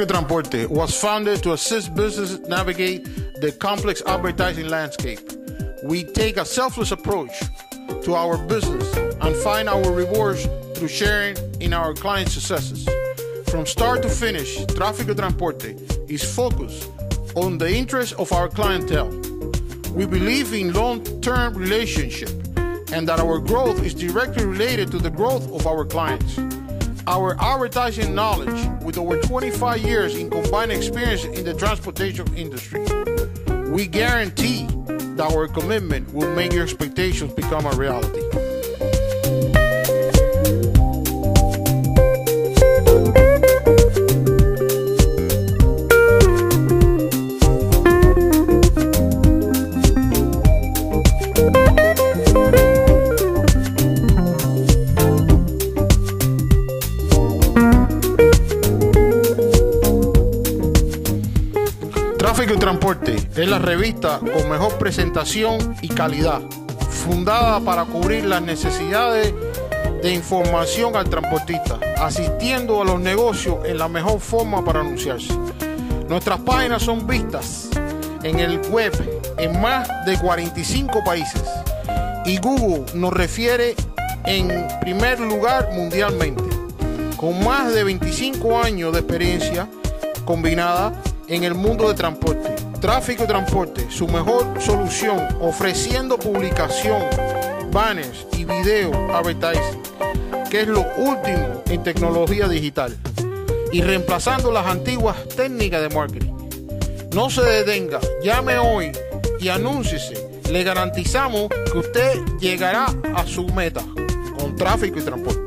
Trafico y Transporte was founded to assist businesses navigate the complex advertising landscape. We take a selfless approach to our business and find our rewards through sharing in our clients' successes. From start to finish, Trafico y Transporte is focused on the interests of our clientele. We believe in long-term relationship and that our growth is directly related to the growth of our clients. Our advertising knowledge, with over 25 years in combined experience in the transportation industry, we guarantee that our commitment will make your expectations become a reality. Trafico y Transporte es la revista con mejor presentación y calidad, fundada para cubrir las necesidades de información al transportista, asistiendo a los negocios en la mejor forma para anunciarse. Nuestras páginas son vistas en el web en más de 45 países y Google nos refiere en primer lugar mundialmente. Con más de 25 años de experiencia combinada en el mundo de transporte, Trafico y Transporte, su mejor solución, ofreciendo publicación, banners y video advertising, que es lo último en tecnología digital, y reemplazando las antiguas técnicas de marketing. No se detenga, llame hoy y anúnciese. Le garantizamos que usted llegará a su meta con Trafico y Transporte.